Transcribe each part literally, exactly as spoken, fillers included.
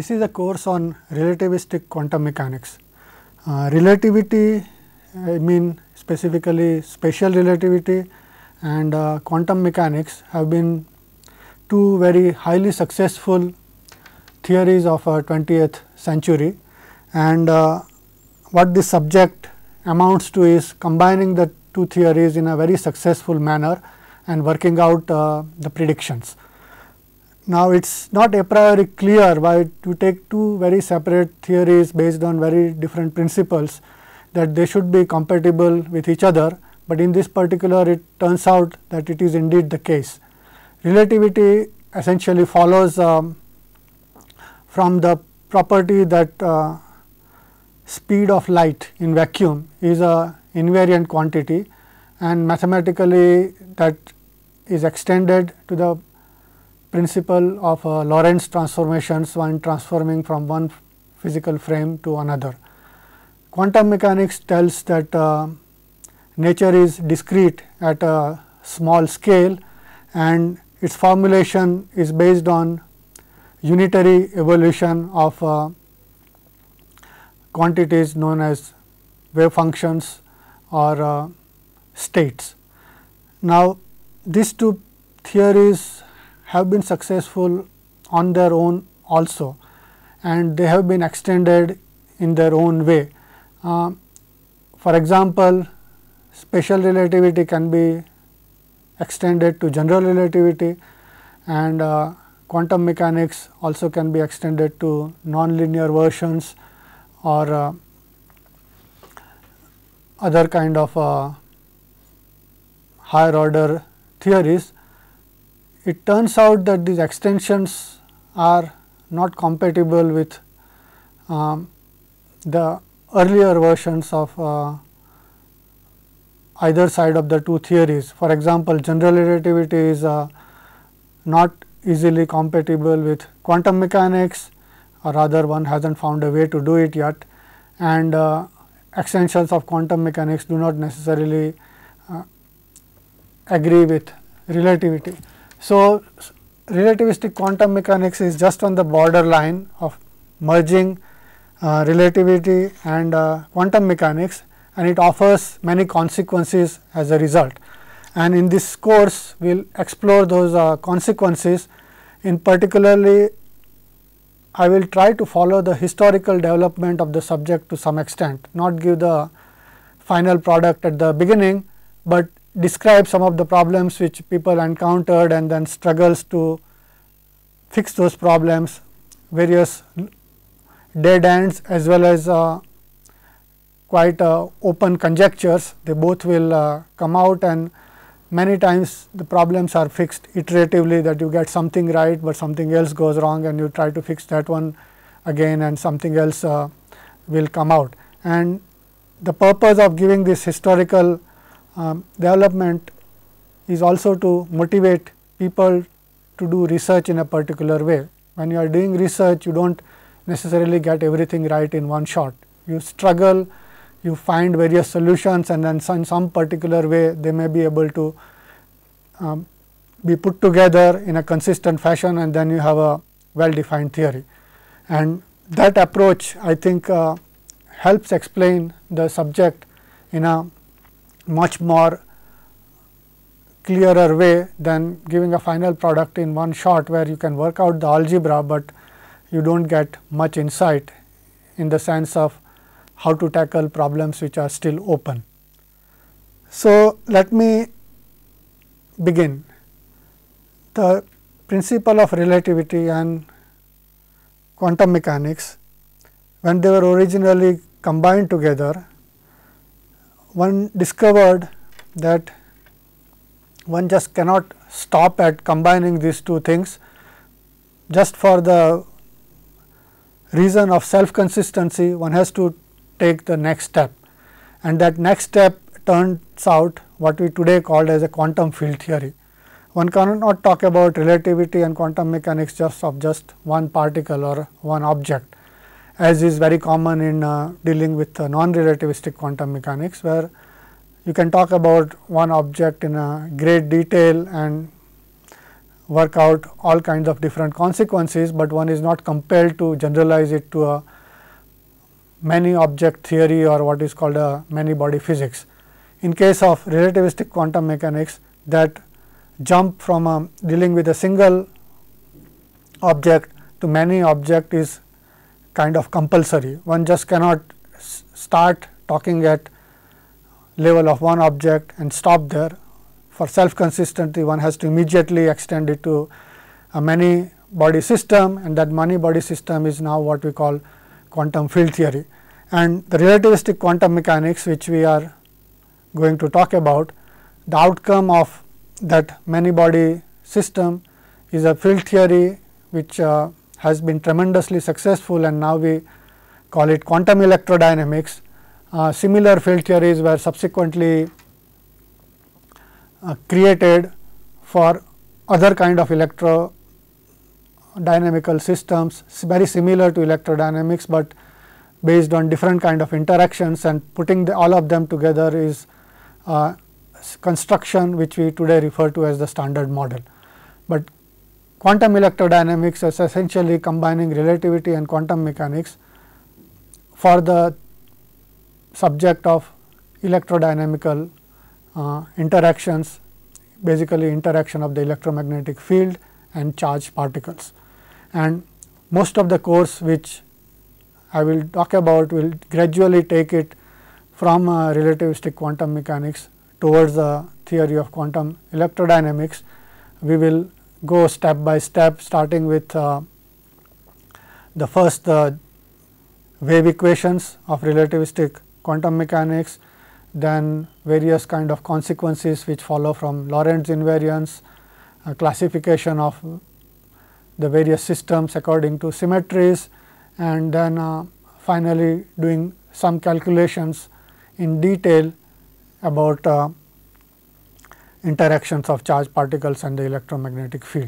This is a course on relativistic quantum mechanics. Uh, relativity, I mean specifically special relativity and uh, quantum mechanics have been two very highly successful theories of uh, twentieth century, and uh, what this subject amounts to is combining the two theories in a very successful manner and working out uh, the predictions. Now, it is not a priori clear why to take two very separate theories based on very different principles that they should be compatible with each other, but in this particular it turns out that it is indeed the case. Relativity essentially follows um, from the property that uh, speed of light in vacuum is a invariant quantity, and mathematically that is extended to the principle of uh, Lorentz transformations when transforming from one physical frame to another. Quantum mechanics tells that uh, nature is discrete at a small scale, and its formulation is based on unitary evolution of uh, quantities known as wave functions or uh, states. Now, these two theories have been successful on their own also, and they have been extended in their own way. Uh, for example, special relativity can be extended to general relativity, and uh, quantum mechanics also can be extended to nonlinear versions or uh, other kind of uh, higher order theories. It turns out that these extensions are not compatible with um, the earlier versions of uh, either side of the two theories. For example, general relativity is uh, not easily compatible with quantum mechanics, or rather one has not found a way to do it yet, and uh, extensions of quantum mechanics do not necessarily uh, agree with relativity. So, relativistic quantum mechanics is just on the borderline of merging uh, relativity and uh, quantum mechanics, and it offers many consequences as a result. And in this course, we will explore those uh, consequences. In particularly, I will try to follow the historical development of the subject to some extent, not give the final product at the beginning, but describe some of the problems which people encountered and then struggles to fix those problems, various dead ends as well as uh, quite uh, open conjectures. They both will uh, come out, and many times the problems are fixed iteratively, that you get something right, but something else goes wrong and you try to fix that one again and something else uh, will come out. And the purpose of giving this historical Um, development is also to motivate people to do research in a particular way. When you are doing research, you do not necessarily get everything right in one shot. You struggle, you find various solutions, and then in some particular way they may be able to um, be put together in a consistent fashion, and then you have a well defined theory. And that approach, I think, uh, helps explain the subject in a much more clearer way than giving a final product in one shot, where you can work out the algebra, but you do not get much insight in the sense of how to tackle problems which are still open. So, let me begin. The principle of relativity and quantum mechanics, when they were originally combined together, one discovered that one just cannot stop at combining these two things just for the reason of self consistency. One has to take the next step, and that next step turns out what we today called as a quantum field theory. One cannot talk about relativity and quantum mechanics just of just one particle or one object, as is very common in uh, dealing with uh, non-relativistic quantum mechanics, where you can talk about one object in a great detail and work out all kinds of different consequences, but one is not compelled to generalize it to a many object theory or what is called a many body physics. In case of relativistic quantum mechanics, that jump from a dealing with a single object to many object is kind of compulsory. One just cannot start talking at level of one object and stop there. For self consistency, one has to immediately extend it to a many body system, and that many body system is now what we call quantum field theory. And the relativistic quantum mechanics, which we are going to talk about, the outcome of that many body system is a field theory which uh, has been tremendously successful, and now we call it quantum electrodynamics. Uh, similar field theories were subsequently uh, created for other kind of electrodynamical systems, very similar to electrodynamics, but based on different kind of interactions, and putting the, all of them together is uh, construction which we today refer to as the standard model. But quantum electrodynamics is essentially combining relativity and quantum mechanics for the subject of electrodynamical uh, interactions, basically interaction of the electromagnetic field and charged particles. And most of the course which I will talk about will gradually take it from uh, relativistic quantum mechanics towards the theory of quantum electrodynamics. We will go step by step, starting with uh, the first uh, wave equations of relativistic quantum mechanics, then various kind of consequences which follow from Lorentz invariance, uh, classification of the various systems according to symmetries, and then uh, finally doing some calculations in detail about uh, interactions of charged particles and the electromagnetic field.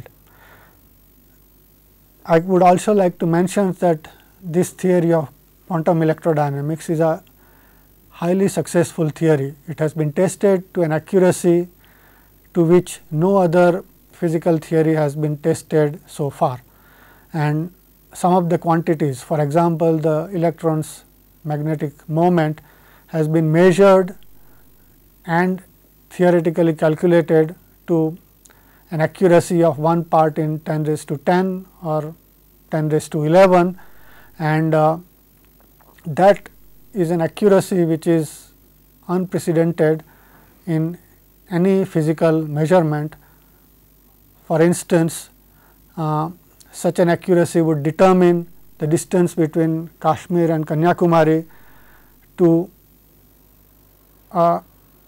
I would also like to mention that this theory of quantum electrodynamics is a highly successful theory. It has been tested to an accuracy to which no other physical theory has been tested so far, and some of the quantities, for example, the electron's magnetic moment has been measured and theoretically calculated to an accuracy of one part in ten raised to ten or ten raised to eleven, and uh, that is an accuracy which is unprecedented in any physical measurement. For instance, uh, such an accuracy would determine the distance between Kashmir and Kanyakumari to a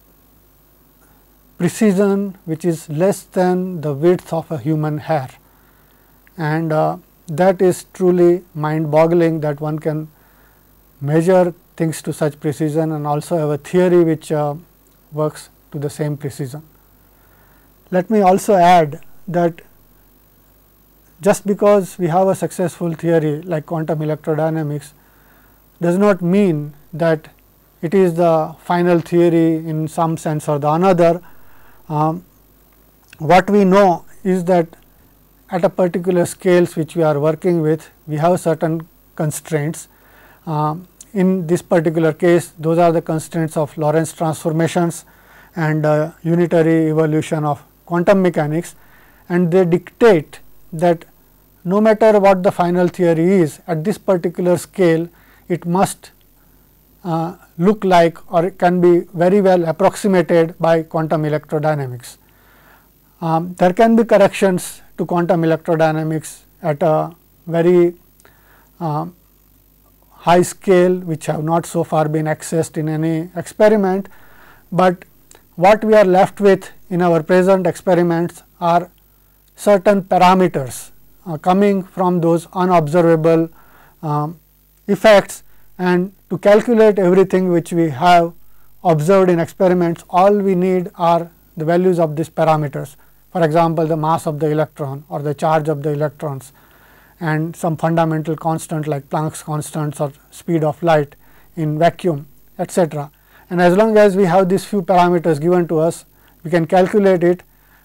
precision which is less than the width of a human hair, and uh, that is truly mind boggling that one can measure things to such precision and also have a theory which uh, works to the same precision. Let me also add that just because we have a successful theory like quantum electrodynamics does not mean that it is the final theory in some sense or the another. Um, what we know is that at a particular scales which we are working with, we have certain constraints. Um, in this particular case, those are the constraints of Lorentz transformations and uh, unitary evolution of quantum mechanics, and they dictate that no matter what the final theory is, at this particular scale it must uh, look like, or it can be very well approximated by quantum electrodynamics. Um, there can be corrections to quantum electrodynamics at a very uh, high scale which have not so far been accessed in any experiment, but what we are left with in our present experiments are certain parameters uh, coming from those unobservable um, effects, and to calculate everything which we have observed in experiments, all we need are the values of these parameters. For example, the mass of the electron or the charge of the electrons, and some fundamental constant like Planck's constants or speed of light in vacuum, et cetera. And as long as we have these few parameters given to us, we can calculate it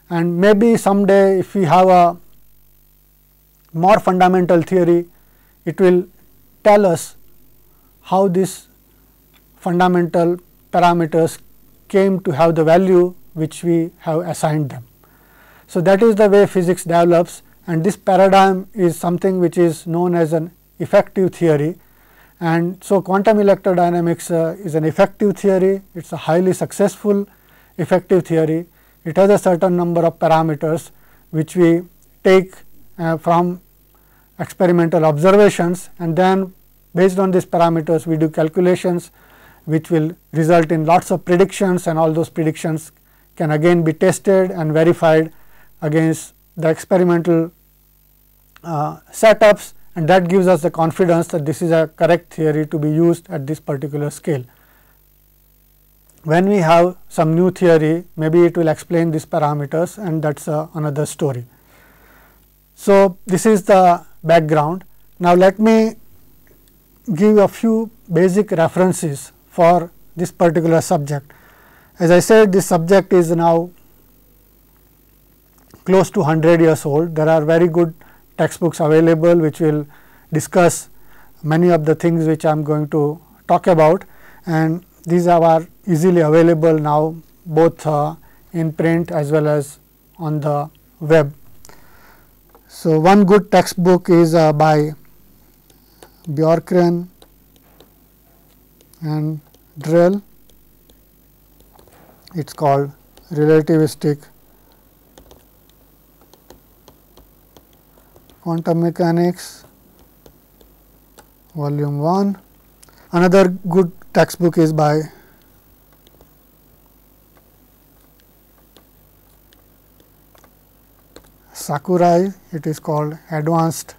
and maybe someday if we have a more fundamental theory, it will tell us how these fundamental parameters came to have the value which we have assigned them. So, that is the way physics develops, and this paradigm is something which is known as an effective theory. And so, quantum electrodynamics uh, is an effective theory, it is a highly successful effective theory. It has a certain number of parameters which we take uh, from experimental observations, and then based on these parameters we do calculations which will result in lots of predictions, and all those predictions can again be tested and verified against the experimental uh, setups, and that gives us the confidence that this is a correct theory to be used at this particular scale. When we have some new theory, maybe it will explain these parameters, and that is uh, another story. So, this is the background. Now, let me give a few basic references for this particular subject. As I said, this subject is now close to one hundred years old. There are very good textbooks available which will discuss many of the things which I am going to talk about, and these are easily available now, both uh, in print as well as on the web. So, one good textbook is uh, by Bjorkgren and Drell. It is called Relativistic Quantum Mechanics, volume one. Another good textbook is by Sakurai. It is called Advanced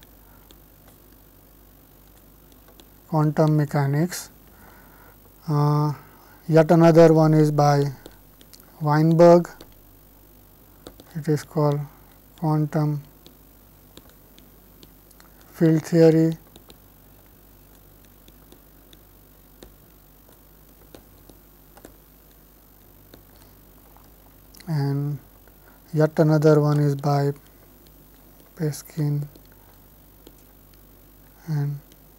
Quantum Mechanics. Uh, yet another one is by Weinberg. It is called Quantum Field Theory. And yet another one is by Peskin and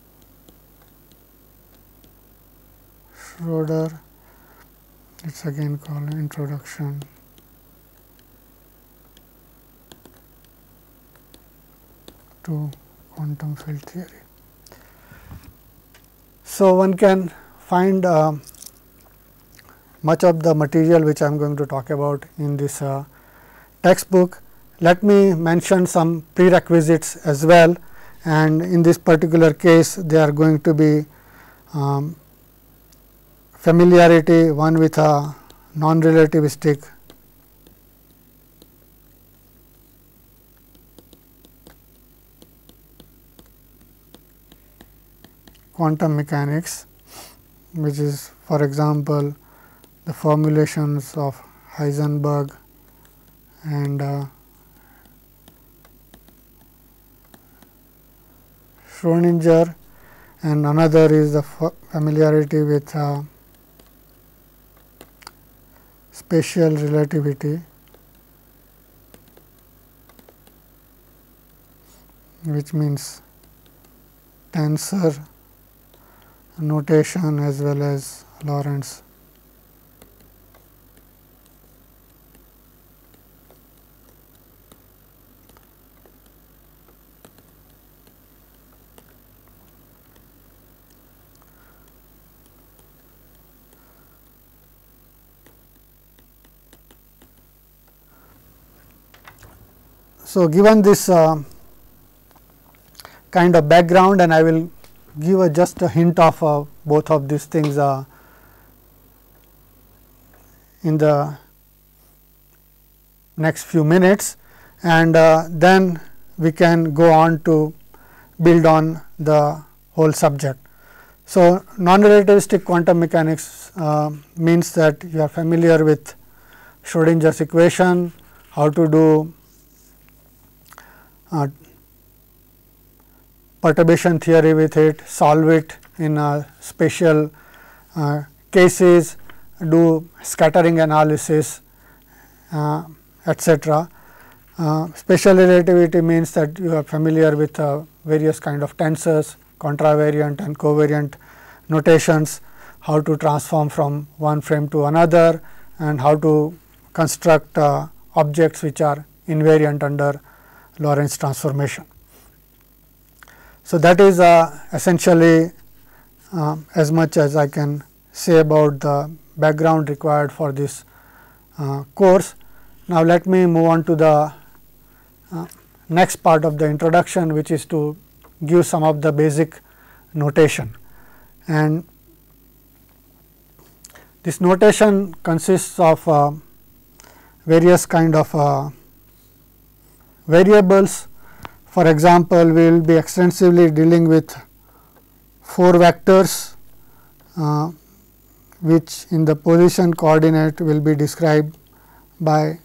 Schroeder. It is again called Introduction to Quantum Field Theory. So, one can find uh, much of the material which I am going to talk about in this uh, textbook. Let me mention some prerequisites as well, and in this particular case they are going to be um, familiarity, one with a non-relativistic quantum mechanics, which is for example the formulations of Heisenberg and uh, Schrodinger, and another is the familiarity with uh, spatial relativity, which means tensor notation as well as Lorentz So, given this uh, kind of background, and I will give a just a hint of uh, both of these things uh, in the next few minutes, and uh, then we can go on to build on the whole subject. So, non-relativistic quantum mechanics uh, means that you are familiar with Schrodinger's equation, how to do Uh, perturbation theory with it, solve it in uh, spatial uh, cases, do scattering analysis, uh, et cetera. Uh, special relativity means that you are familiar with uh, various kind of tensors, contravariant and covariant notations, how to transform from one frame to another, and how to construct uh, objects which are invariant under Lorentz transformation. So, that is uh, essentially uh, as much as I can say about the background required for this uh, course. Now, let me move on to the uh, next part of the introduction, which is to give some of the basic notation. And this notation consists of uh, various kind of uh, variables. For example, we will be extensively dealing with four vectors, uh, which in the position coordinate will be described by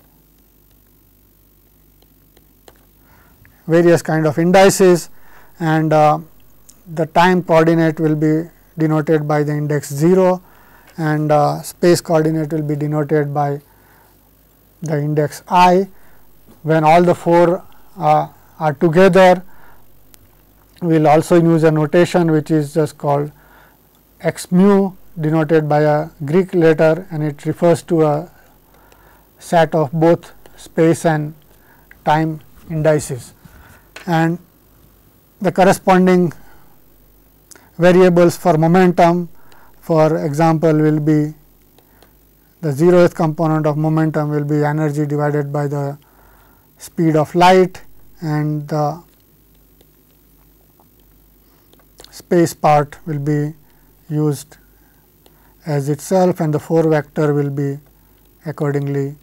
various kind of indices, and uh, the time coordinate will be denoted by the index zero, and uh, space coordinate will be denoted by the index I. When all the four uh, are together, we will also use a notation which is just called x mu, denoted by a Greek letter, and it refers to a set of both space and time indices. And the corresponding variables for momentum, for example, will be the zeroth component of momentum will be energy divided by the speed of light, and the space part will be used as itself, and the four vector will be accordingly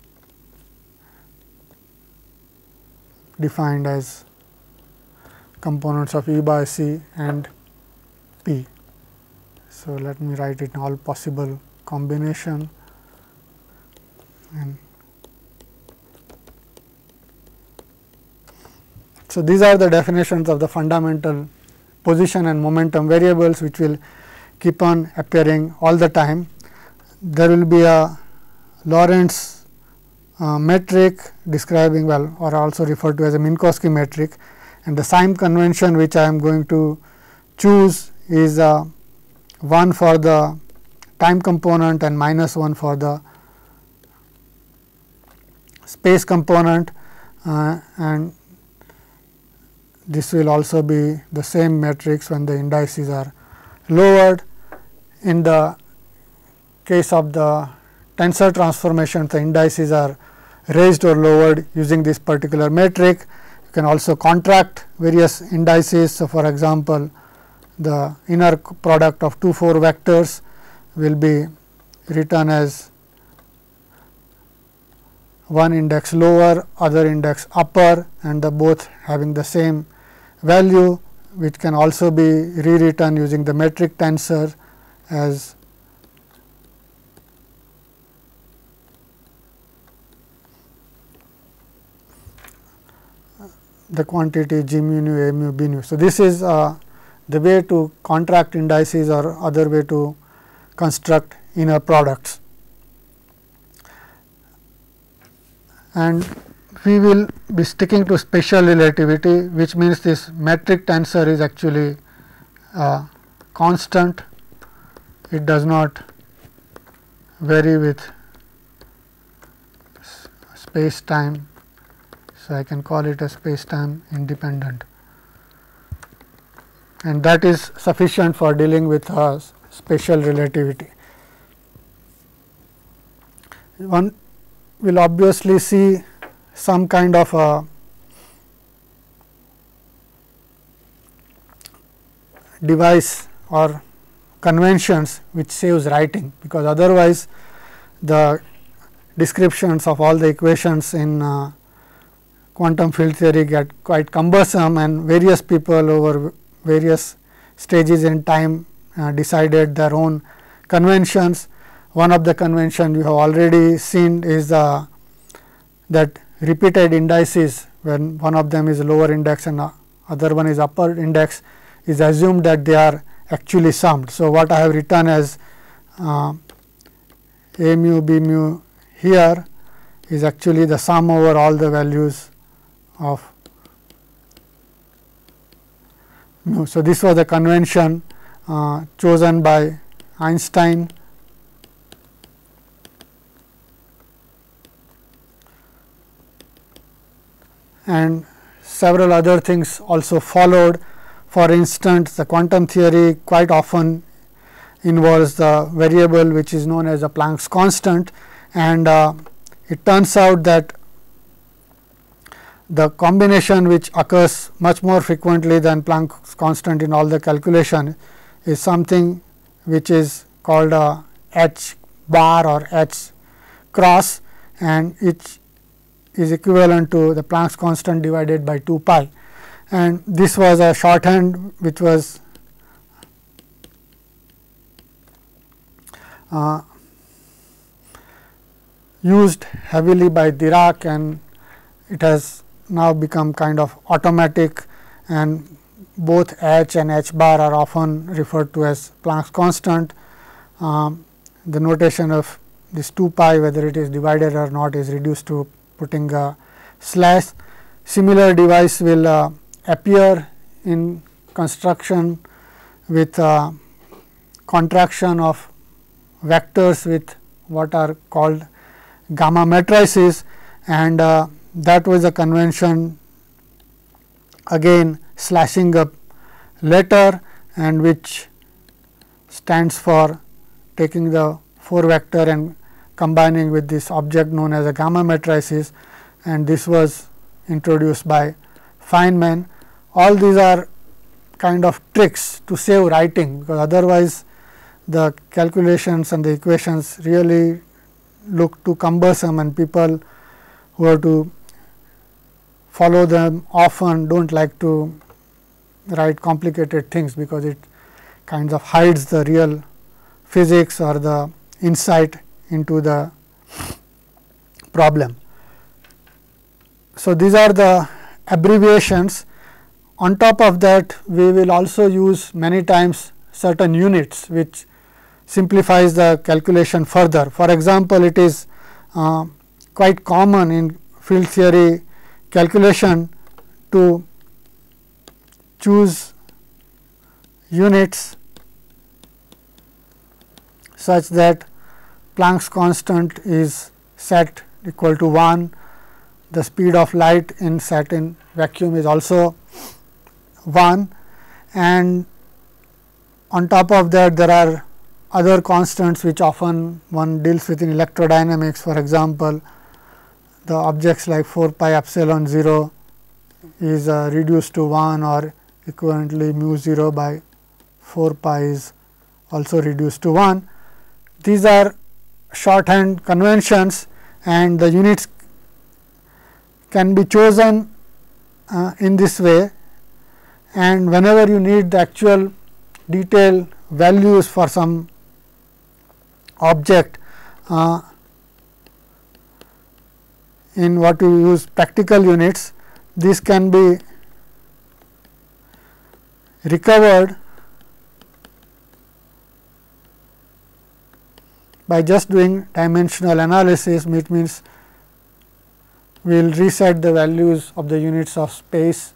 defined as components of E by C and P. So, let me write it in all possible combination, and so these are the definitions of the fundamental position and momentum variables, which will keep on appearing all the time. There will be a Lorentz uh, metric describing, well, or also referred to as a Minkowski metric, and the sign convention which I am going to choose is uh, one for the time component and minus one for the space component, uh, and this will also be the same matrix when the indices are lowered. In the case of the tensor transformations, the indices are raised or lowered using this particular metric. You can also contract various indices. So, for example, the inner product of two four vectors will be written as one index lower, other index upper, and the both having the same value, which can also be rewritten using the metric tensor as the quantity g mu nu a mu b nu. So, this is uh, the way to contract indices or other way to construct inner products. And we will be sticking to special relativity, which means this metric tensor is actually uh, constant. It does not vary with space time. So, I can call it a space time independent, and that is sufficient for dealing with uh, special relativity. One will obviously see some kind of a device or conventions which saves writing, because otherwise the descriptions of all the equations in uh, quantum field theory get quite cumbersome, and various people over various stages in time uh, decided their own conventions. One of the convention you have already seen is uh, that repeated indices, when one of them is lower index and uh, other one is upper index, is assumed that they are actually summed. So, what I have written as uh, a mu b mu here is actually the sum over all the values of mu. So, this was the convention uh, chosen by Einstein, and several other things also followed. For instance, the quantum theory quite often involves the variable which is known as the Planck's constant, and uh, it turns out that the combination which occurs much more frequently than Planck's constant in all the calculation is something which is called a H bar or H cross, and it is equivalent to the Planck's constant divided by two pi. And this was a shorthand which was uh, used heavily by Dirac, and it has now become kind of automatic, and both H and H bar are often referred to as Planck's constant. Um, the notation of this two pi, whether it is divided or not, is reduced to putting a slash. Similar device will uh, appear in construction with uh, contraction of vectors with what are called gamma matrices, and uh, that was a convention again slashing up letter, and which stands for taking the four vector and combining with this object known as a gamma matrices, and this was introduced by Feynman. All these are kind of tricks to save writing, because otherwise the calculations and the equations really look too cumbersome, and people who have to follow them often do not like to write complicated things, because it kind of hides the real physics or the insight into the problem. So, these are the abbreviations. On top of that, we will also use many times certain units which simplifies the calculation further. For example, it is uh, quite common in field theory calculation to choose units such that Planck's constant is set equal to one, the speed of light in set in vacuum is also one, and on top of that there are other constants which often one deals with in electrodynamics. For example, the objects like four pi epsilon zero is uh, reduced to one, or equivalently mu zero by four pi is also reduced to one. These are shorthand conventions, and the units can be chosen uh, in this way, and whenever you need the actual detailed values for some object uh, in what we use practical units, this can be recovered by just doing dimensional analysis. It means we will reset the values of the units of space,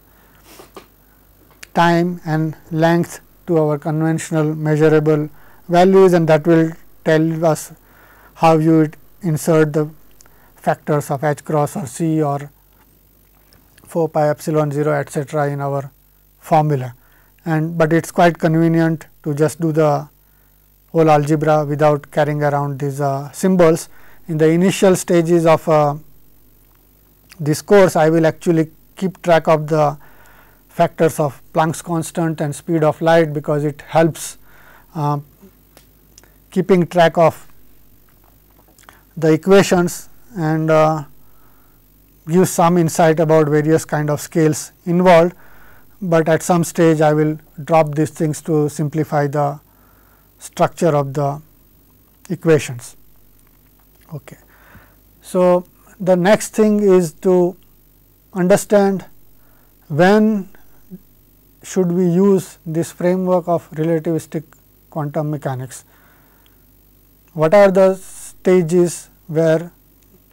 time and length to our conventional measurable values, and that will tell us how you would insert the factors of h cross or c or four pi epsilon zero etcetera in our formula. And but it is quite convenient to just do the whole algebra without carrying around these uh, symbols. In the initial stages of uh, this course, I will actually keep track of the factors of Planck's constant and speed of light, because it helps uh, keeping track of the equations and uh, gives some insight about various kind of scales involved, but at some stage I will drop these things to simplify the structure of the equations. Okay. So, the next thing is to understand when should we use this framework of relativistic quantum mechanics. What are the stages where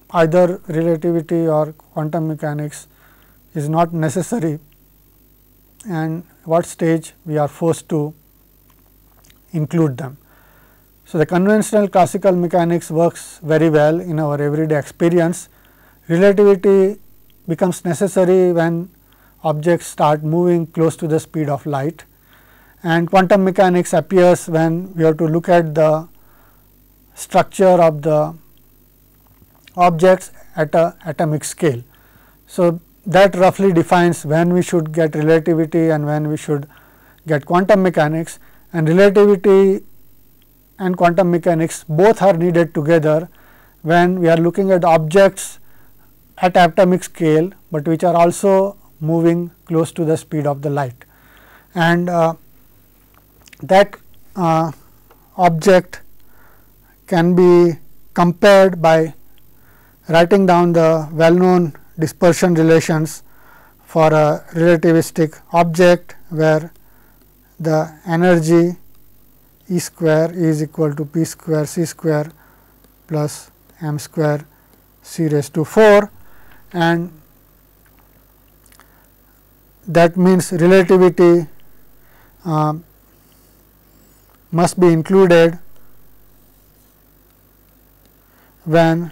either relativity or quantum mechanics is not necessary, and what stage we are forced to include them. So, the conventional classical mechanics works very well in our everyday experience. Relativity becomes necessary when objects start moving close to the speed of light, and quantum mechanics appears when we have to look at the structure of the objects at a atomic scale. So, that roughly defines when we should get relativity and when we should get quantum mechanics, and relativity and quantum mechanics both are needed together when we are looking at objects at atomic scale, but which are also moving close to the speed of the light. And uh, that uh, object can be compared by writing down the well known dispersion relations for a relativistic object, where the energy E square is equal to p square c square plus m square c raised to four, and that means relativity uh, must be included when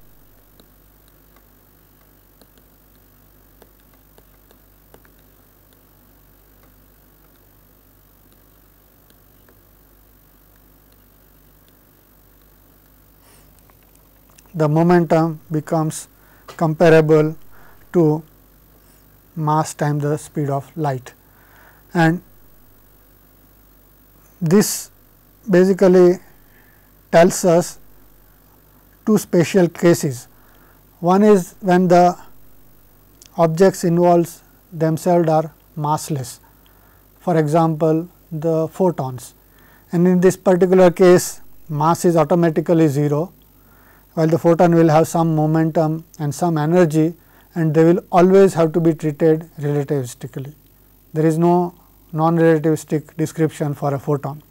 the momentum becomes comparable to mass times the speed of light. And this basically tells us two special cases. One is when the objects involved themselves are massless, for example, the photons, and in this particular case mass is automatically zero, while the photon will have some momentum and some energy, and they will always have to be treated relativistically. There is no non-relativistic description for a photon.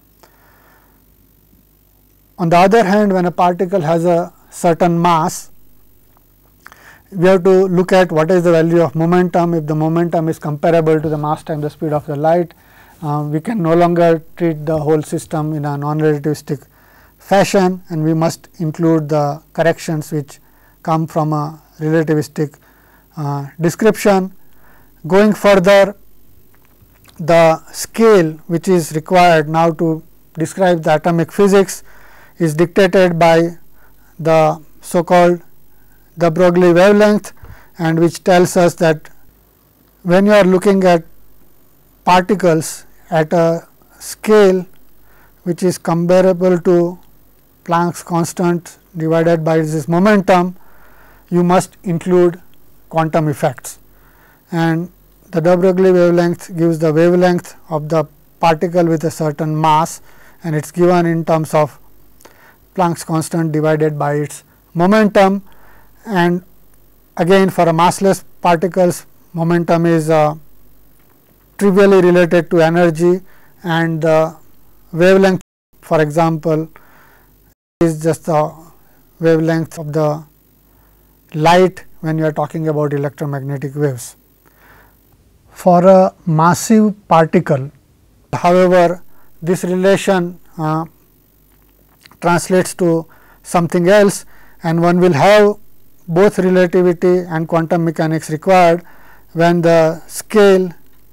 On the other hand, when a particle has a certain mass, we have to look at what is the value of momentum. If the momentum is comparable to the mass times the speed of the light, uh, we can no longer treat the whole system in a non-relativistic fashion, and we must include the corrections which come from a relativistic uh, description. Going further, the scale which is required now to describe the atomic physics is dictated by the so called de Broglie wavelength, and which tells us that when you are looking at particles at a scale which is comparable to Planck's constant divided by this momentum, you must include quantum effects, and the de Broglie wavelength gives the wavelength of the particle with a certain mass, and it is given in terms of Planck's constant divided by its momentum. And again, for a massless particles, momentum is uh, trivially related to energy, and the wavelength, for example, is just the wavelength of the light when you are talking about electromagnetic waves. For a massive particle, however, this relation uh, translates to something else, and one will have both relativity and quantum mechanics required when the scale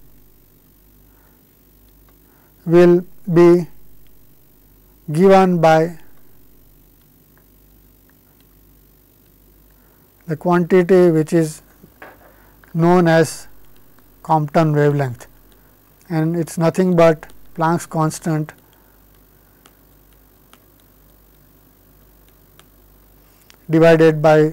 will be given by the quantity which is known as Compton wavelength, and it is nothing but Planck's constant divided by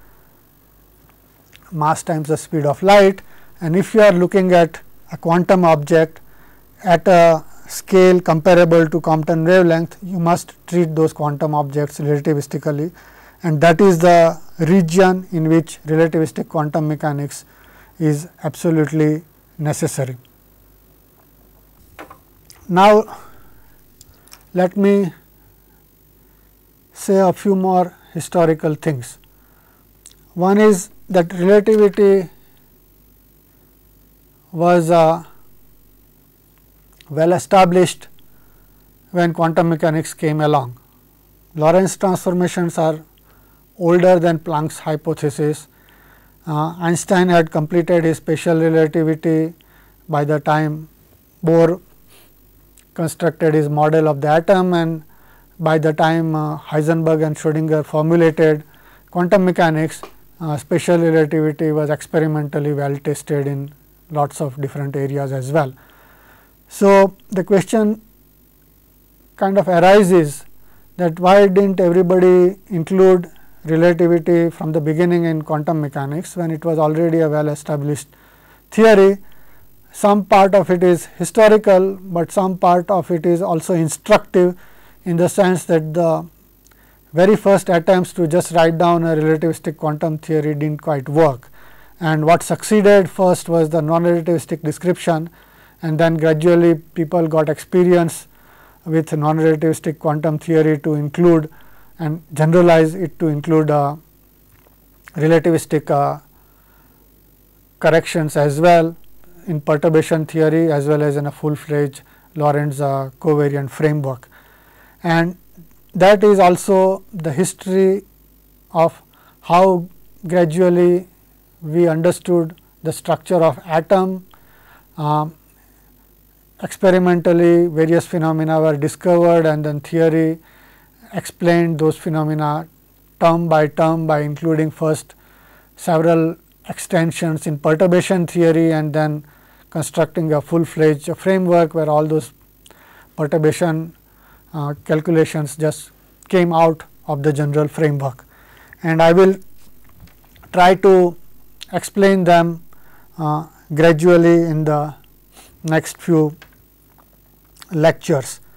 mass times the speed of light. And if you are looking at a quantum object at a scale comparable to Compton wavelength, you must treat those quantum objects relativistically, and that is the region in which relativistic quantum mechanics is absolutely necessary. Now, let me say a few more historical things. One is that relativity was uh, well established when quantum mechanics came along. Lorentz transformations are older than Planck's hypothesis. Uh, Einstein had completed his special relativity by the time Bohr constructed his model of the atom, and by the time uh, Heisenberg and Schrodinger formulated quantum mechanics, uh, special relativity was experimentally well tested in lots of different areas as well. So, the question kind of arises that why didn't everybody include relativity from the beginning in quantum mechanics when it was already a well established theory. Some part of it is historical, but some part of it is also instructive, in the sense that the very first attempts to just write down a relativistic quantum theory didn't quite work, and what succeeded first was the non-relativistic description, and then gradually people got experience with non-relativistic quantum theory to include and generalize it to include uh, relativistic uh, corrections as well in perturbation theory, as well as in a full-fledged Lorentz uh, covariant framework. And that is also the history of how gradually we understood the structure of atom. Um, experimentally various phenomena were discovered, and then theory explained those phenomena term by term by including first several extensions in perturbation theory, and then constructing a full-fledged framework where all those perturbation uh, calculations just came out of the general framework. And I will try to explain them uh, gradually in the next few lectures.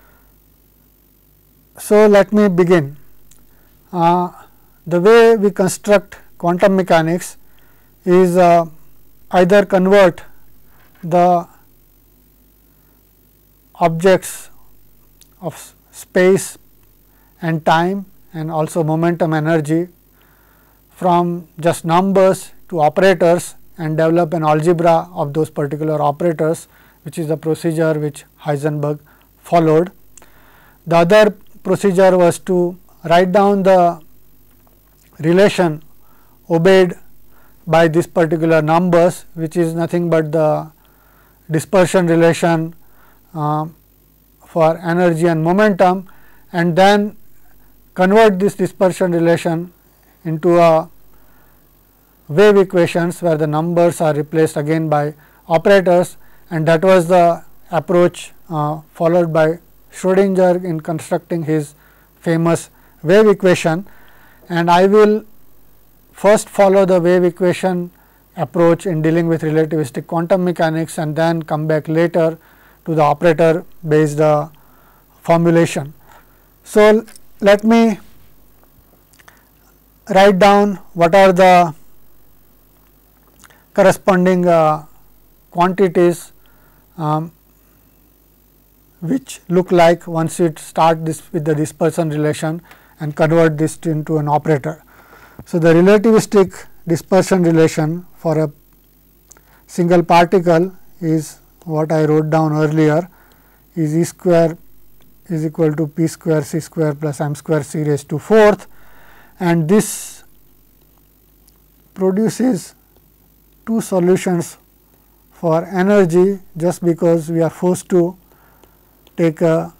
So, let me begin. Uh, the way we construct quantum mechanics is uh, either convert the objects of space and time and also momentum energy from just numbers to operators and develop an algebra of those particular operators, which is the procedure which Heisenberg followed. The other procedure was to write down the relation obeyed by these particular numbers, which is nothing but the dispersion relation uh, for energy and momentum, and then convert this dispersion relation into a wave equations where the numbers are replaced again by operators, and that was the approach uh, followed by Schrodinger in constructing his famous wave equation. And I will first follow the wave equation approach in dealing with relativistic quantum mechanics, and then come back later to the operator based uh, formulation. So, let me write down what are the corresponding uh, quantities um, which look like once you start this with the dispersion relation and convert this to into an operator. So, the relativistic dispersion relation for a single particle is what I wrote down earlier, is E square is equal to p square c square plus m square c raised to fourth, and this produces two solutions for energy, just because we are forced to take a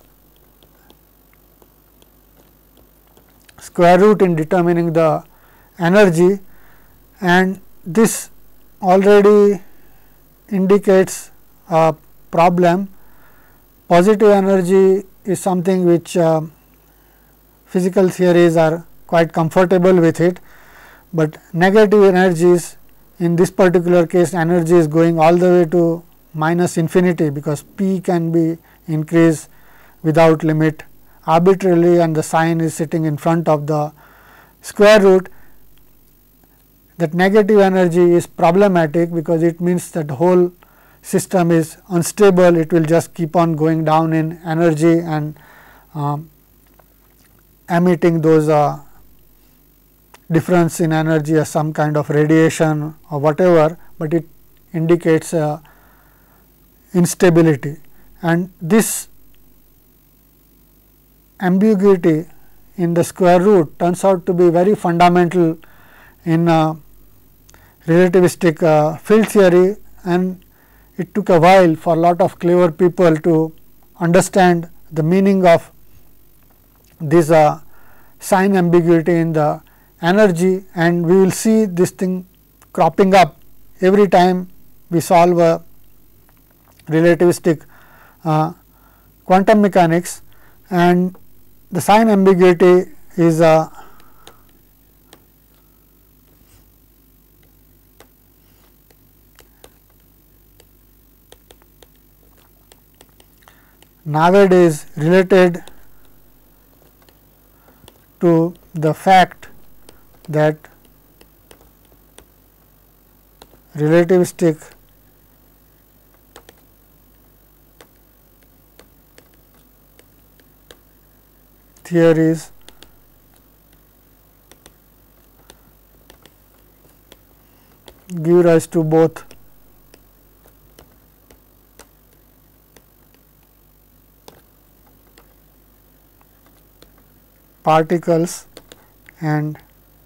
square root in determining the energy, and this already indicates a problem. Positive energy is something which uh, physical theories are quite comfortable with it, but negative energies, in this particular case energy is going all the way to minus infinity, because p can be increased without limit arbitrarily, and the sign is sitting in front of the square root. That negative energy is problematic, because it means that the whole system is unstable. It will just keep on going down in energy and um, emitting those uh, difference in energy as some kind of radiation or whatever, but it indicates uh, instability, and this ambiguity in the square root turns out to be very fundamental in uh, relativistic uh, field theory, and it took a while for a lot of clever people to understand the meaning of this uh, sign ambiguity in the energy, and we will see this thing cropping up every time we solve a relativistic uh, quantum mechanics. And the sign ambiguity is a nowadays related to the fact that relativistic theories give rise to both particles and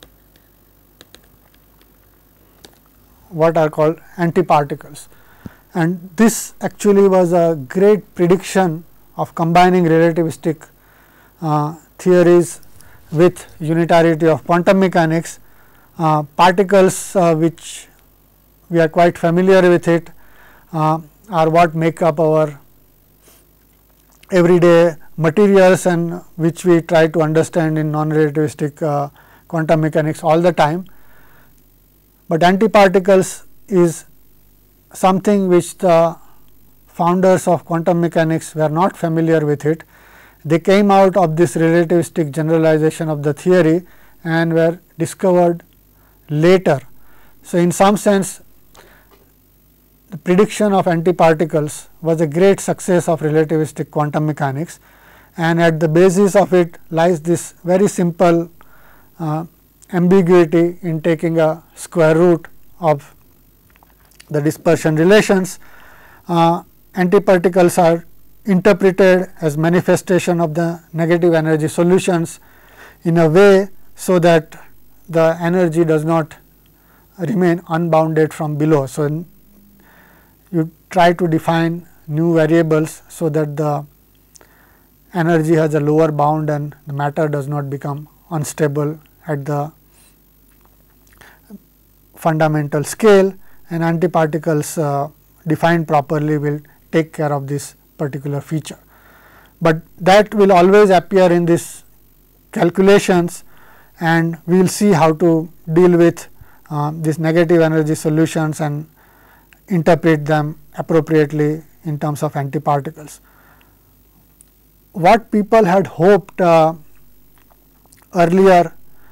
what are called antiparticles. And this actually was a great prediction of combining relativistic uh, theories with unitarity of quantum mechanics. Uh, particles uh, which we are quite familiar with it uh, are what make up our everyday materials and which we try to understand in non-relativistic uh, quantum mechanics all the time. But antiparticles is something which the founders of quantum mechanics were not familiar with it. They came out of this relativistic generalization of the theory and were discovered later. So, in some sense the prediction of antiparticles was a great success of relativistic quantum mechanics, and at the basis of it lies this very simple uh, ambiguity in taking a square root of the dispersion relations. Uh, antiparticles are interpreted as manifestation of the negative energy solutions in a way so that the energy does not remain unbounded from below. So, you try to define new variables so that the energy has a lower bound and the matter does not become unstable at the fundamental scale, and antiparticles uh, defined properly will take care of this particular feature. But that will always appear in these calculations, and we will see how to deal with uh, these negative energy solutions and interpret them appropriately in terms of antiparticles. What people had hoped uh, earlier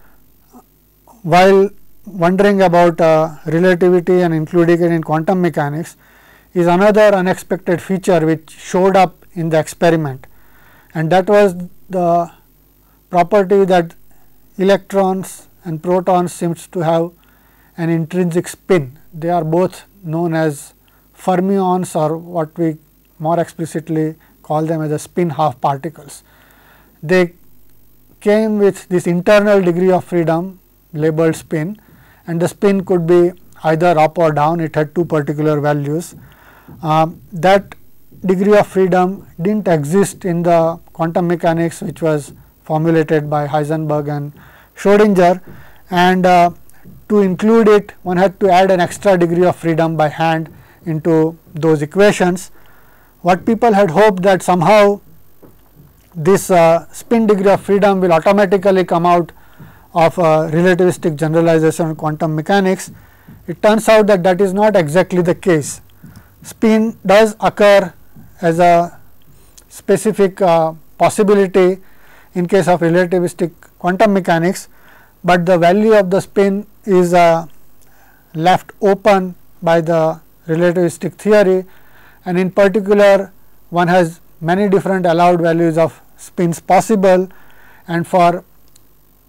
while wondering about uh, relativity and including it in quantum mechanics is another unexpected feature which showed up in the experiment, and that was the property that electrons and protons seems to have an intrinsic spin. They are both known as fermions, or what we more explicitly call them as a spin half particles. They came with this internal degree of freedom labeled spin, and the spin could be either up or down. It had two particular values. Um, that degree of freedom did not exist in the quantum mechanics which was formulated by Heisenberg and Schrodinger, and uh, to include it one had to add an extra degree of freedom by hand into those equations. What people had hoped that somehow this uh, spin degree of freedom will automatically come out of a relativistic generalization of quantum mechanics. It turns out that that is not exactly the case. Spin does occur as a specific uh, possibility in case of relativistic quantum mechanics, but the value of the spin is uh, left open by the relativistic theory, and in particular one has many different allowed values of spins possible, and for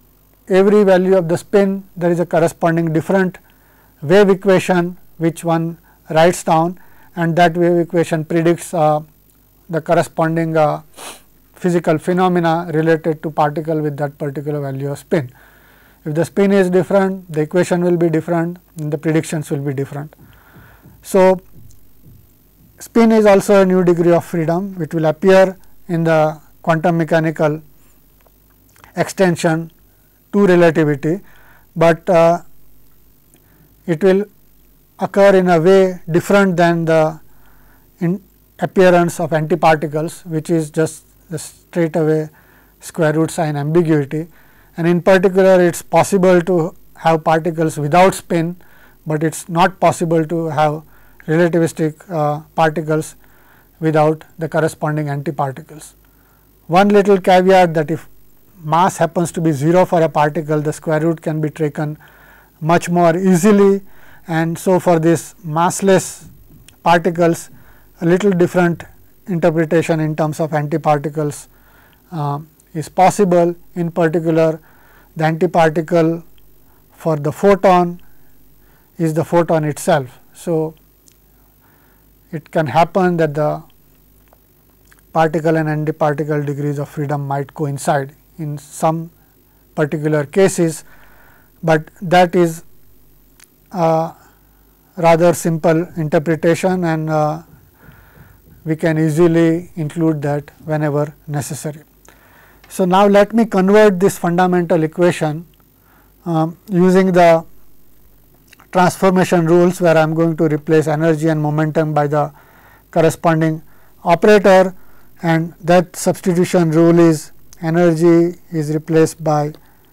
every value of the spin there is a corresponding different wave equation which one writes down, and that wave equation predicts uh, the corresponding uh, physical phenomena related to particle with that particular value of spin. If the spin is different, the equation will be different and the predictions will be different. So, spin is also a new degree of freedom which will appear in the quantum mechanical extension to relativity, but uh, it will occur in a way different than the in appearance of antiparticles, which is just the straight away square root sign ambiguity. And in particular, it is possible to have particles without spin, but it is not possible to have relativistic uh, particles without the corresponding antiparticles. One little caveat, that if mass happens to be zero for a particle, the square root can be taken much more easily, and so for this massless particles a little different interpretation in terms of antiparticles uh, is possible. In particular, the antiparticle for the photon is the photon itself. So, it can happen that the particle and antiparticle degrees of freedom might coincide in some particular cases, but that is a rather simple interpretation, and uh, we can easily include that whenever necessary. So, now let me convert this fundamental equation um, using the transformation rules, where I am going to replace energy and momentum by the corresponding operator, and that substitution rule is energy is replaced by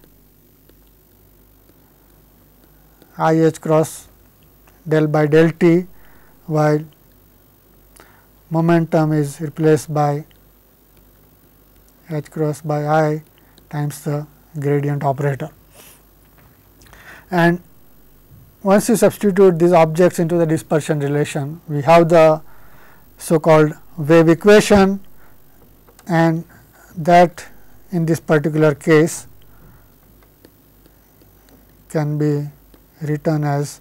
I h cross del by del t, while momentum is replaced by h cross by I times the gradient operator. And once you substitute these objects into the dispersion relation, we have the so called wave equation, and that in this particular case can be written as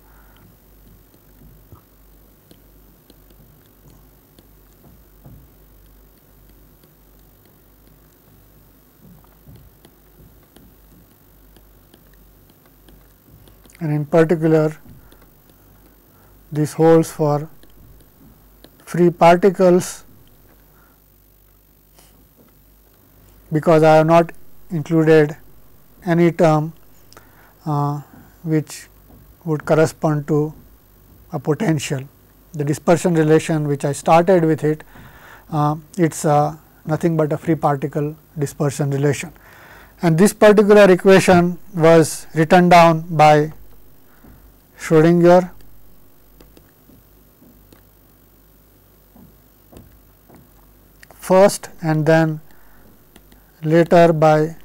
and in particular this holds for free particles, because I have not included any term uh, which would correspond to a potential. The dispersion relation which I started with it, uh, it is uh, nothing but a free particle dispersion relation. And this particular equation was written down by Schrodinger first and then later by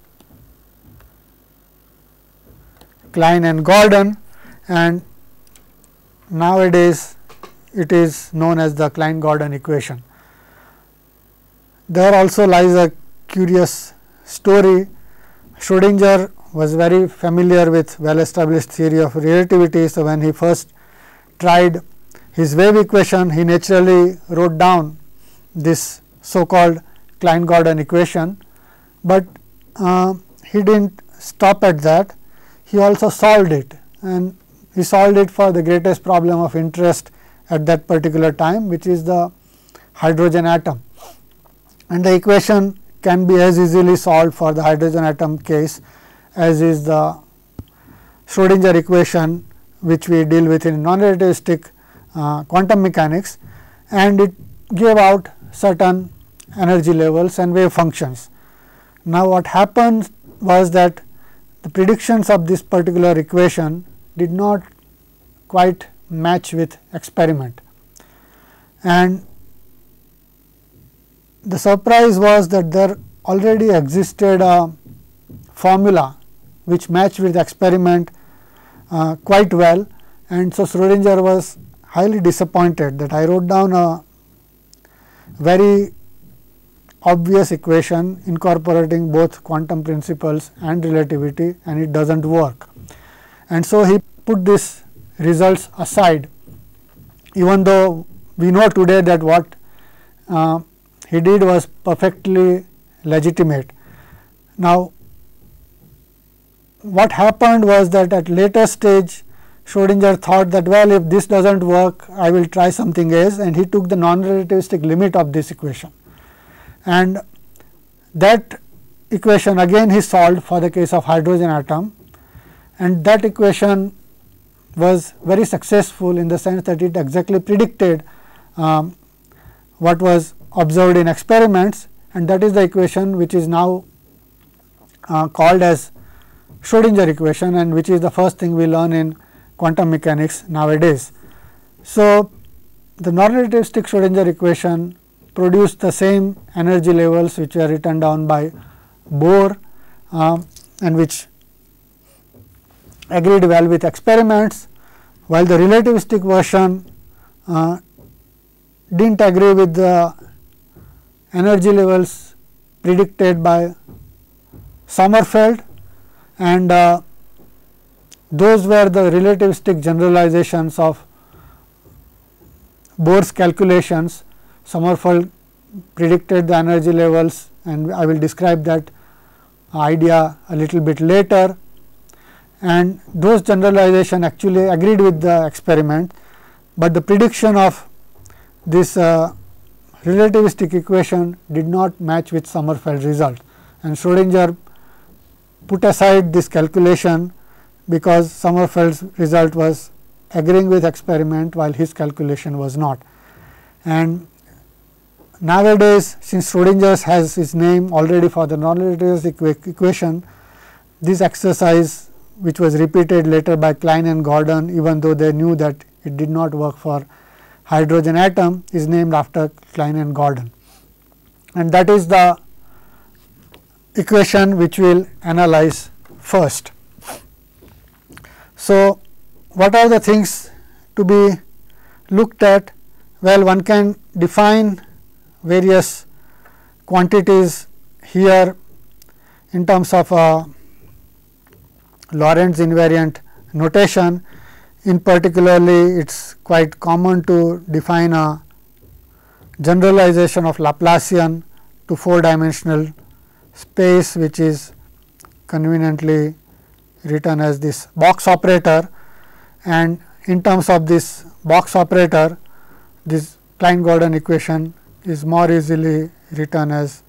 Klein and Gordon, and nowadays it is known as the Klein-Gordon equation. There also lies a curious story. Schrodinger was very familiar with well established theory of relativity. So, when he first tried his wave equation, he naturally wrote down this so called Klein-Gordon equation, but uh, he did not stop at that. He also solved it, and he solved it for the greatest problem of interest at that particular time, which is the hydrogen atom. And the equation can be as easily solved for the hydrogen atom case as is the Schrodinger equation, which we deal with in non-relativistic uh, quantum mechanics, and it gave out certain energy levels and wave functions. Now, what happened was that the predictions of this particular equation did not quite match with experiment, and the surprise was that there already existed a formula which matched with experiment uh, quite well, and so Schrodinger was highly disappointed that I wrote down a very obvious equation incorporating both quantum principles and relativity, and it does not work. And so, he put these results aside, even though we know today that what uh, he did was perfectly legitimate. Now, what happened was that at later stage Schrodinger thought that, well, if this does not work, I will try something else, and he took the non-relativistic limit of this equation. And that equation again he solved for the case of hydrogen atom, and that equation was very successful in the sense that it exactly predicted um, what was observed in experiments, and that is the equation which is now uh, called as Schrodinger equation, and which is the first thing we learn in quantum mechanics nowadays. So, the non-relativistic Schrodinger equation produced the same energy levels which were written down by Bohr uh, and which agreed well with experiments, while the relativistic version uh, did not agree with the energy levels predicted by Sommerfeld, and uh, those were the relativistic generalizations of Bohr's calculations. Sommerfeld predicted the energy levels, and I will describe that idea a little bit later, and those generalization actually agreed with the experiment, but the prediction of this uh, relativistic equation did not match with Sommerfeld result, and Schrodinger put aside this calculation because Sommerfeld's result was agreeing with experiment while his calculation was not. And nowadays, since Schrodinger has his name already for the non-relativistic equation, this exercise, which was repeated later by Klein and Gordon, even though they knew that it did not work for hydrogen atom, is named after Klein and Gordon, and that is the equation which we will analyze first. So, what are the things to be looked at? Well, one can define various quantities here in terms of a Lorentz invariant notation. In particularly, it is quite common to define a generalization of Laplacian to four dimensional space, which is conveniently written as this box operator, and in terms of this box operator, this Klein Gordon equation is more easily written as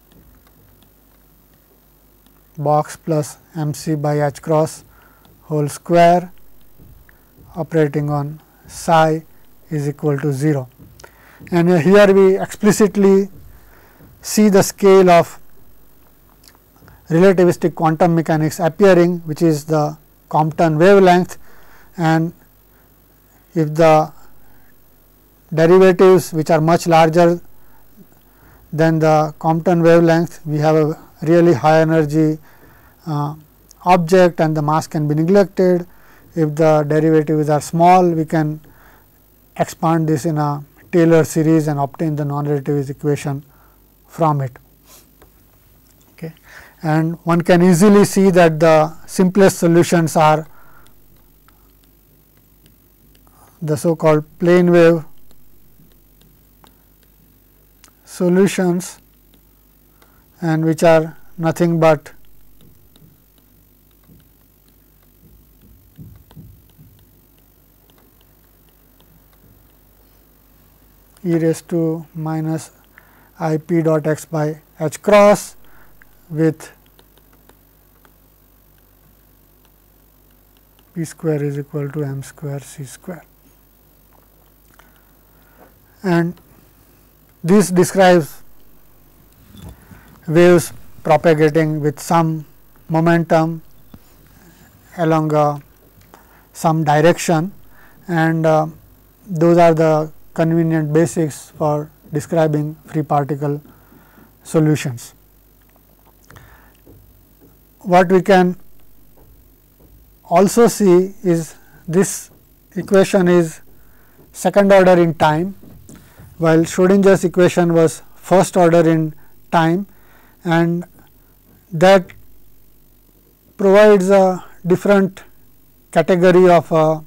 box plus m c by h cross whole square operating on psi is equal to zero. And here we explicitly see the scale of relativistic quantum mechanics appearing, which is the Compton wavelength, and if the derivatives which are much larger than the Compton wavelength, we have a really high energy uh, object and the mass can be neglected. If the derivatives are small, we can expand this in a Taylor series and obtain the non-relativist equation from it. Okay. And one can easily see that the simplest solutions are the so called plane wave solutions, and which are nothing but e raised to minus I p dot x by h cross with p square is equal to m square c square. And this describes waves propagating with some momentum along a, some direction, and uh, those are the convenient basics for describing free particle solutions. What we can also see is this equation is second order in time, while Schrodinger's equation was first order in time, and that provides a different category of uh,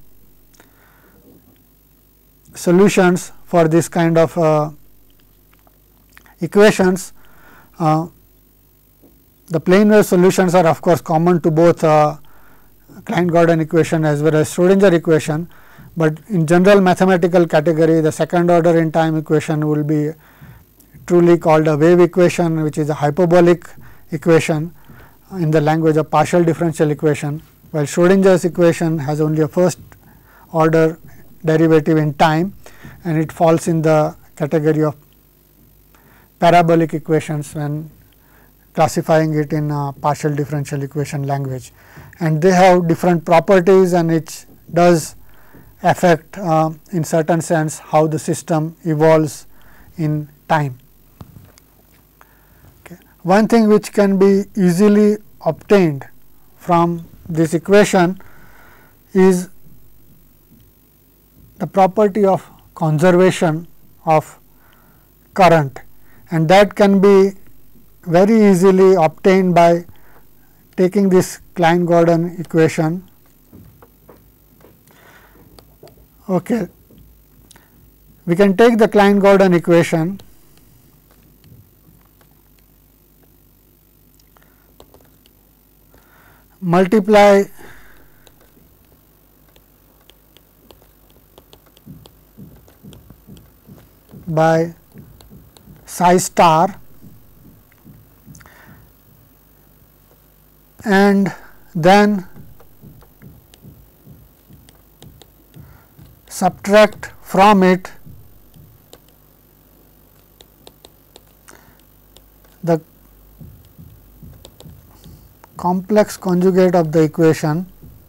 solutions for this kind of uh, equations. Uh, the plane wave solutions are of course common to both uh, Klein-Gordon equation as well as Schrodinger equation, but in general mathematical category the second order in time equation will be truly called a wave equation, which is a hyperbolic equation in the language of partial differential equation, while Schrodinger's equation has only a first order derivative in time, and it falls in the category of parabolic equations when classifying it in a partial differential equation language. And they have different properties, and it does affect uh, in certain sense how the system evolves in time. Okay. One thing which can be easily obtained from this equation is the property of conservation of current, and that can be very easily obtained by taking this Klein-Gordon equation. Okay. We can take the Klein-Gordon equation multiply by psi star and then subtract from it the complex conjugate of the equation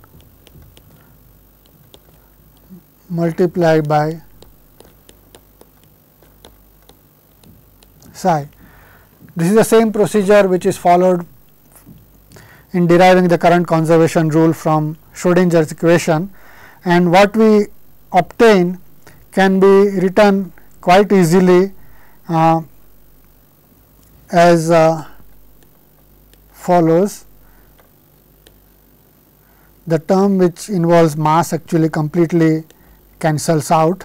multiplied by psi. This is the same procedure which is followed in deriving the current conservation rule from Schrodinger's equation, and what we obtain can be written quite easily uh, as uh, follows. The term which involves mass actually completely cancels out.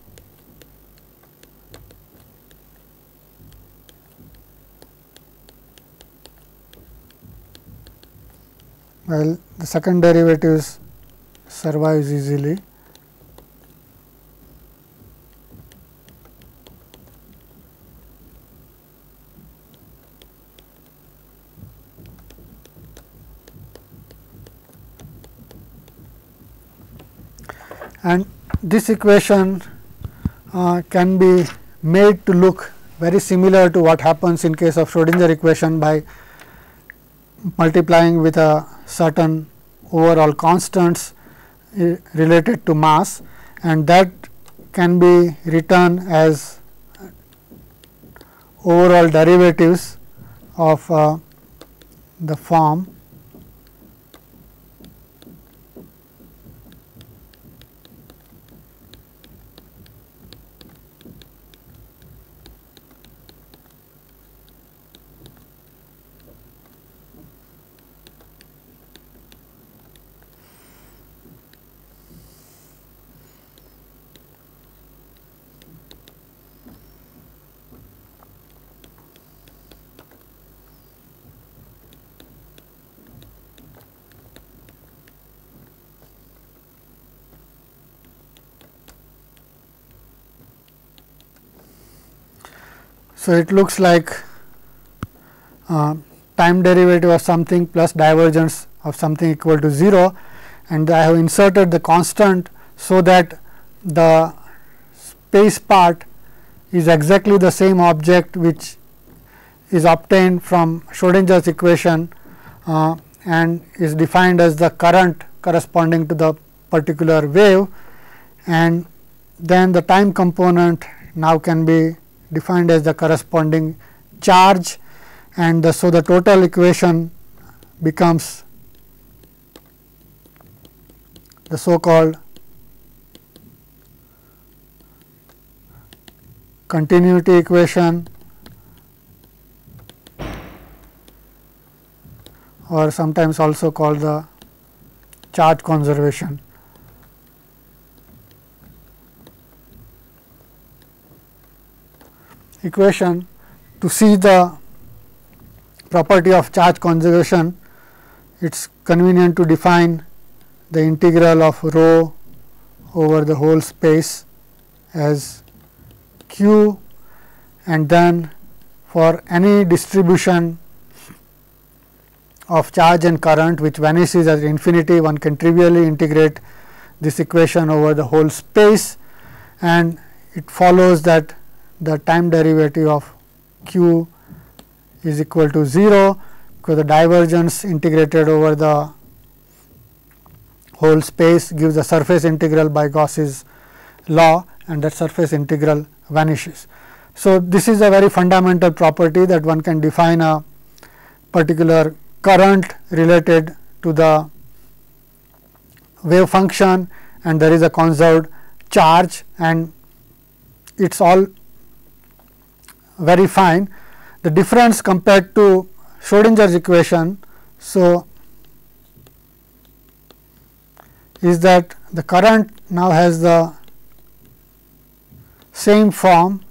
Well, the second derivative survives easily. And this equation uh, can be made to look very similar to what happens in case of Schrodinger equation by multiplying with a certain overall constants uh, related to mass, and that can be written as overall derivatives of uh, the form So, it looks like uh, time derivative of something plus divergence of something equal to zero, and I have inserted the constant so that the space part is exactly the same object which is obtained from Schrodinger's equation uh, and is defined as the current corresponding to the particular wave, and then the time component now can be defined as the corresponding charge, and the, so the total equation becomes the so called continuity equation or sometimes also called the charge conservation. Equation to see the property of charge conservation, it is convenient to define the integral of rho over the whole space as q, and then for any distribution of charge and current which vanishes at infinity, one can trivially integrate this equation over the whole space, and it follows that the time derivative of q is equal to zero, because the divergence integrated over the whole space gives a surface integral by Gauss's law, and that surface integral vanishes. So, this is a very fundamental property that one can define a particular current related to the wave function, and there is a conserved charge, and it is all very fine. The difference compared to Schrodinger's equation, so is that the current now has the same form,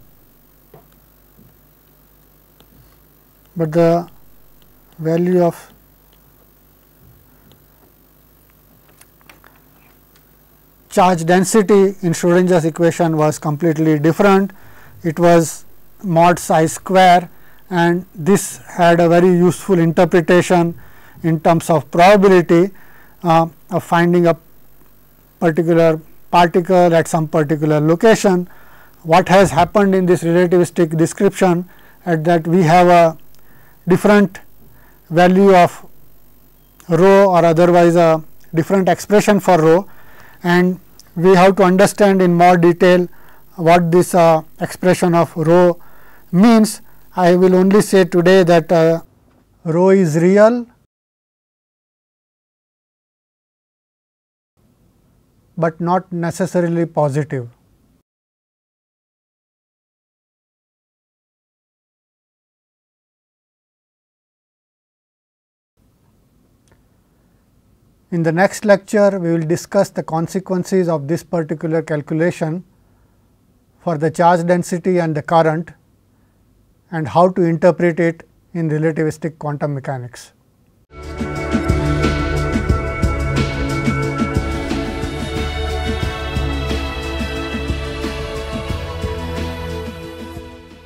but the value of charge density in Schrodinger's equation was completely different. It was mod psi square, and this had a very useful interpretation in terms of probability uh, of finding a particular particle at some particular location. What has happened in this relativistic description at that we have a different value of rho, or otherwise a different expression for rho, and we have to understand in more detail what this uh, expression of rho means. I will only say today that uh, rho is real, but not necessarily positive. In the next lecture, we will discuss the consequences of this particular calculation for the charge density and the current, and how to interpret it in relativistic quantum mechanics.